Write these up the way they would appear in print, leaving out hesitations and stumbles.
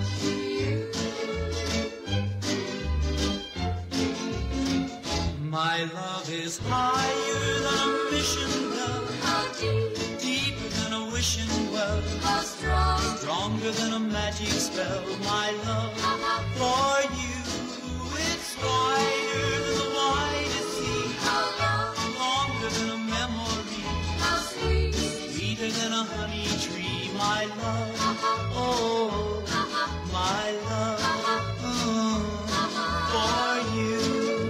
love to you. My love is higher than a mission bell. How deep, Deeper than a wishing well. how strong, Stronger than a magic spell. My love for you, it's wider than the widest sea. how long, Longer than a memory. how sweet, Sweeter than a honey tree. My love, oh, my love, for you.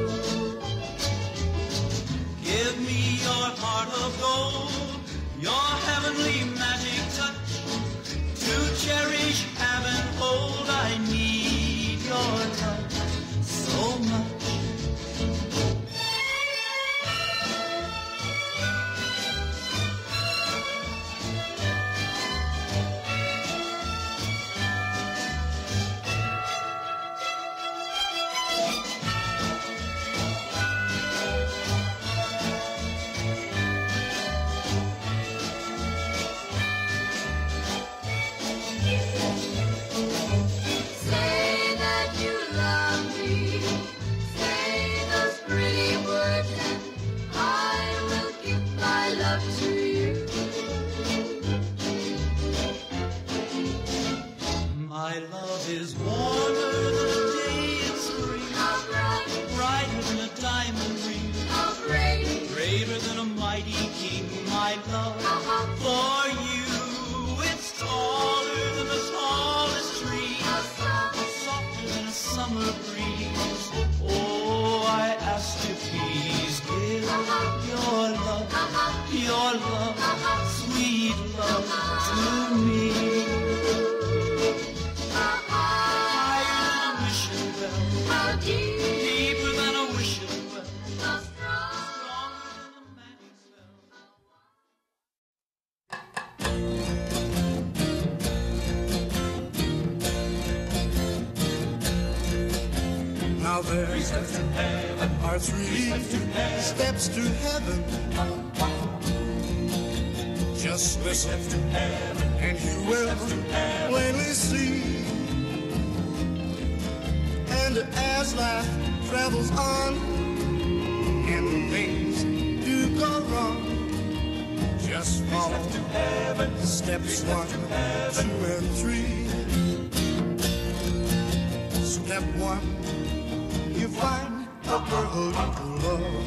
Give me your heart of gold, your heavenly magic touch, to cherish, have and hold. I need your love so much. say that you love me, say those pretty words and I will give my love to you. My love is warmer than a day in spring, How bright, brighter than a diamond ring, how great, greater than a mighty king. My love for you, it's taller than the tallest tree, how soft, softer than a summer breeze. Oh, I ask you please give your love, sweet love to me. Higher than a wishing well, how deep, deeper than a wishing well, how strong. stronger than a magic spell. Now there are three steps to heaven. Just listen and you will plainly see. And as life travels on and things do go wrong, just follow steps 1, 2, and 3. Step 1, you find a girl you love.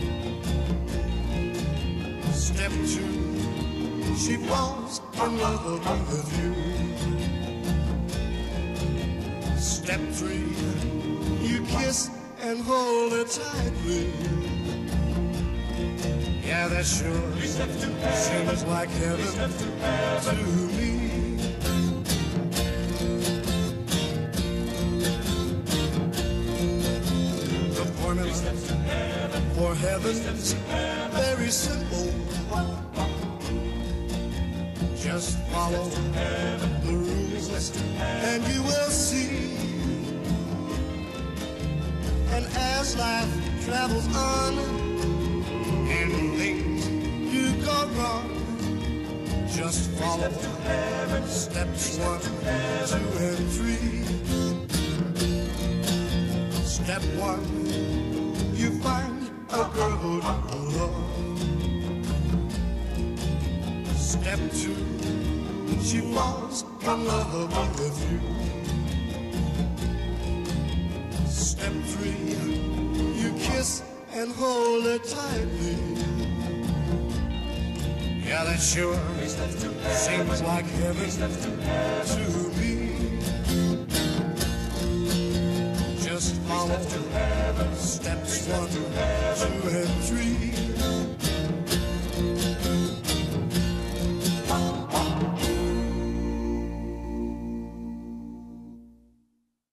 Step 2, she falls in love with you. Step 3, you kiss and hold her tightly. Yeah, that sure seems like heaven to me. The formula for heaven's very simple. Just follow the rules and you will see. And as life travels on and things do go wrong, just follow steps 1, 2, and 3. Step 1, you find a girl you love. Step 2, she falls in love with you. Step 3, you kiss and hold her tightly. Yeah, that sure seems like heaven to me. Just follow steps 1, 2, and 3.